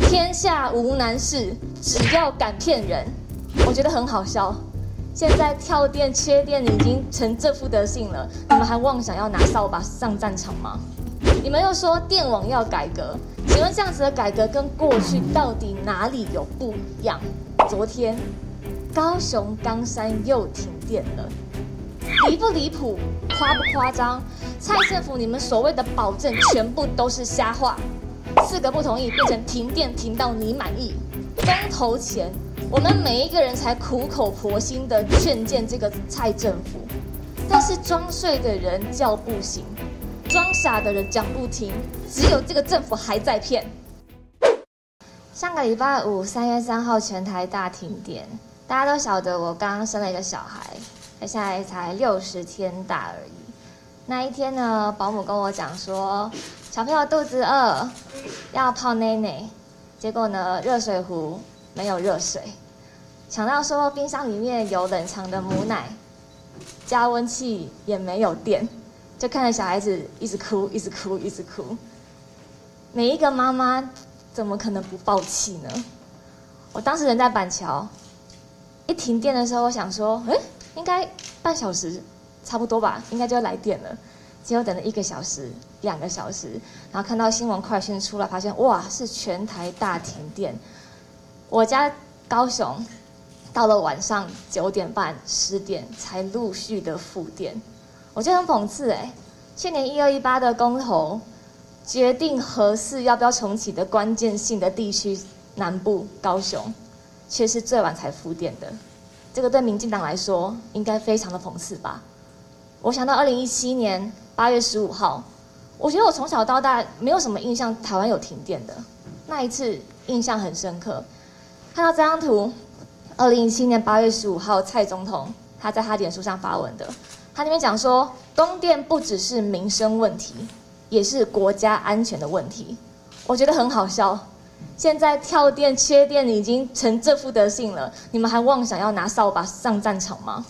天下无难事，只要敢骗人。我觉得很好笑。现在跳电、缺电已经成这副德性了，你们还妄想要拿扫把上战场吗？你们又说电网要改革，请问这样子的改革跟过去到底哪里有不一样？昨天高雄冈山又停电了，离不离谱？夸不夸张？蔡政府你们所谓的保证全部都是瞎话，4个不同意变成停电停到你满意。公投前，我们每一个人才苦口婆心的劝谏这个蔡政府，但是装睡的人叫不醒，装傻的人讲不听，只有这个政府还在骗。上个礼拜五3月3号全台大停电，大家都晓得我刚刚生了一个小孩，现在才60天大而已。那一天呢，保姆跟我讲说，小朋友肚子饿，要泡奶奶，结果呢，热水壶没有热水，想到说冰箱里面有冷藏的母奶，加温器也没有电，就看着小孩子一直哭，一直哭，一直哭。每一个妈妈怎么可能不爆气呢？我当时人在板桥，一停电的时候，我想说，应该半小时差不多吧，应该就要来电了。结果等了1个小时、2个小时，然后看到新闻快讯出来，发现哇，是全台大停电。我家高雄到了晚上9点半、10点才陆续的复电，我觉得很讽刺去年12、18的公投决定核四要不要重启的关键性的地区南部高雄，却是最晚才复电的。这个对民进党来说应该非常的讽刺吧。我想到2017年8月15号，我觉得我从小到大没有什么印象台湾有停电的，那一次印象很深刻。看到这张图，2017年8月15号蔡总统他在他脸书上发文的，他那边讲说，供电不只是民生问题，也是国家安全的问题。我觉得很好笑。现在跳电、缺电已经成这副德性了，你们还妄想要拿扫把上战场吗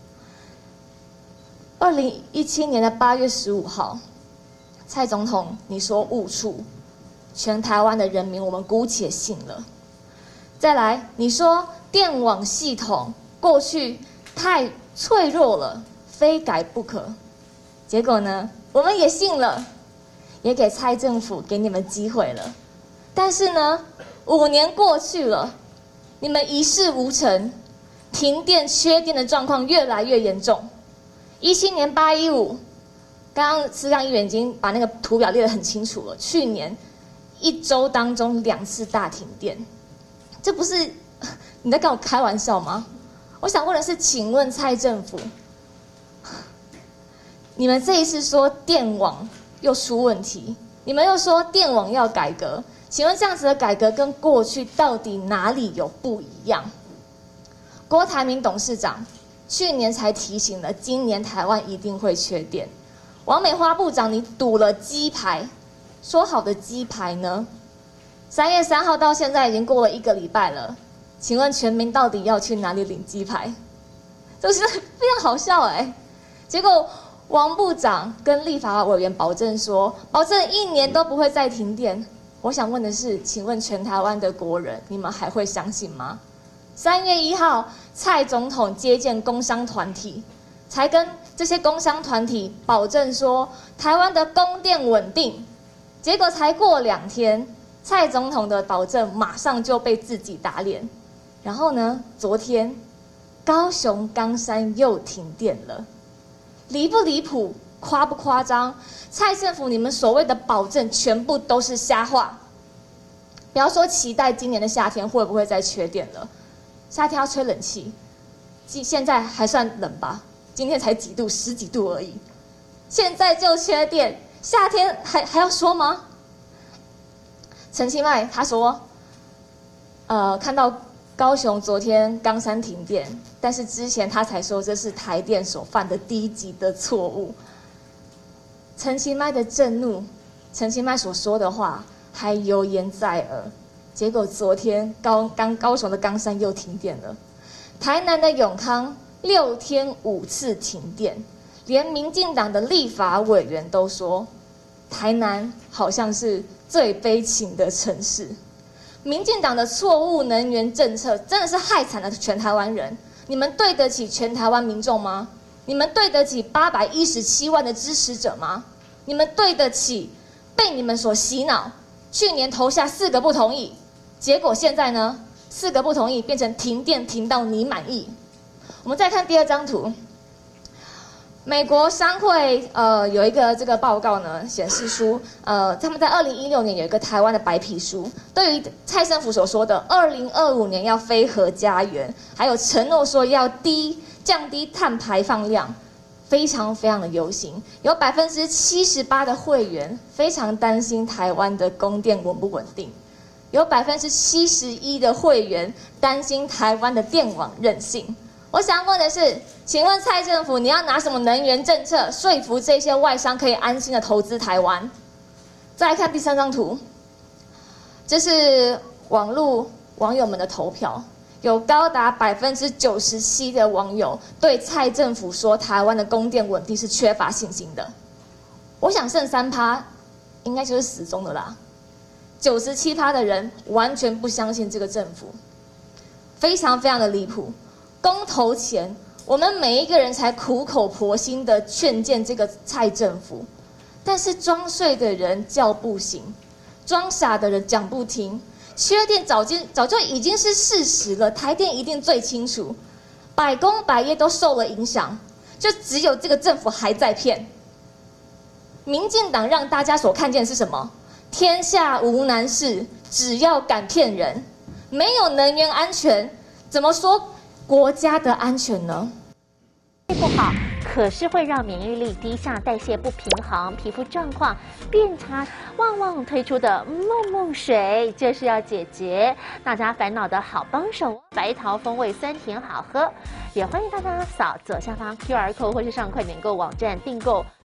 ？2017年的8月15号，蔡总统你说误触，全台湾的人民我们姑且信了。再来，你说电网系统过去太脆弱了，非改不可。结果呢，我们也信了，也给蔡政府给你们机会了。但是呢，5年过去了，你们一事无成，停电缺电的状况越来越严重。17年815，刚刚思亮议员已经把那个图表列得很清楚了。去年1周当中2次大停电，这不是你在跟我开玩笑吗？我想问的是，请问蔡政府，你们这一次说电网又出问题，你们又说电网要改革，请问这样子的改革跟过去到底哪里有不一样？郭台铭董事长去年才提醒了，今年台湾一定会缺电。王美花部长，你赌了鸡排，说好的鸡排呢？3月3号到现在已经过了1个礼拜了，请问全民到底要去哪里领鸡排？这是非常好笑结果王部长跟立法委员保证说，保证1年都不会再停电。我想问的是，请问全台湾的国人，你们还会相信吗？3月1号，蔡总统接见工商团体，才跟这些工商团体保证说台湾的供电稳定，结果才过2天，蔡总统的保证马上就被自己打脸。然后呢，昨天高雄冈山又停电了，离不离谱？夸不夸张？蔡政府你们所谓的保证全部都是瞎话。不要说期待今年的夏天会不会再缺电了，夏天要吹冷气，现在还算冷吧？今天才几度，10几度而已，现在就缺电，夏天还要说吗？陈其迈他说，看到高雄昨天冈山停电，但是之前他才说这是台电所犯的低级的错误。陈其迈的震怒，陈其迈所说的话还犹言在耳，结果昨天高雄的冈山又停电了，台南的永康6天5次停电，连民进党的立法委员都说，台南好像是最悲情的城市。 民进党的错误能源政策真的是害惨了全台湾人。你们对得起全台湾民众吗？你们对得起817万的支持者吗？你们对得起被你们所洗脑，去年投下4个不同意，结果现在呢，4个不同意变成停电停到你满意。我们再看第2张图。美国商会有一个这个报告呢，显示出他们在2016年有一个台湾的白皮书，对于蔡政府所说的2025年要非核家园，还有承诺说要降低碳排放量，非常的忧心。有78%的会员非常担心台湾的供电稳不稳定，有71%的会员担心台湾的电网韧性。我想问的是，请问蔡政府，你要拿什么能源政策说服这些外商可以安心的投资台湾？再来看第3张图，这是网友们的投票，有高达97%的网友对蔡政府说台湾的供电稳定是缺乏信心的。我想剩3%应该就是死忠的啦，97%的人完全不相信这个政府，非常的离谱。公投前，我们每一个人才苦口婆心的劝谏这个蔡政府，但是装睡的人叫不醒，装傻的人讲不听。缺电早就已经是事实了，台电一定最清楚，百工百业都受了影响，就只有这个政府还在骗。民进党让大家所看见的是什么？天下无难事，只要敢骗人。没有能源安全，怎么说国家的安全呢？ 不好，可是会让免疫力低下、代谢不平衡、皮肤状况变差。旺旺推出的梦梦水就是要解决大家烦恼的好帮手，白桃风味酸甜好喝。也欢迎大家扫左下方 QR code 或是上快点购网站订购。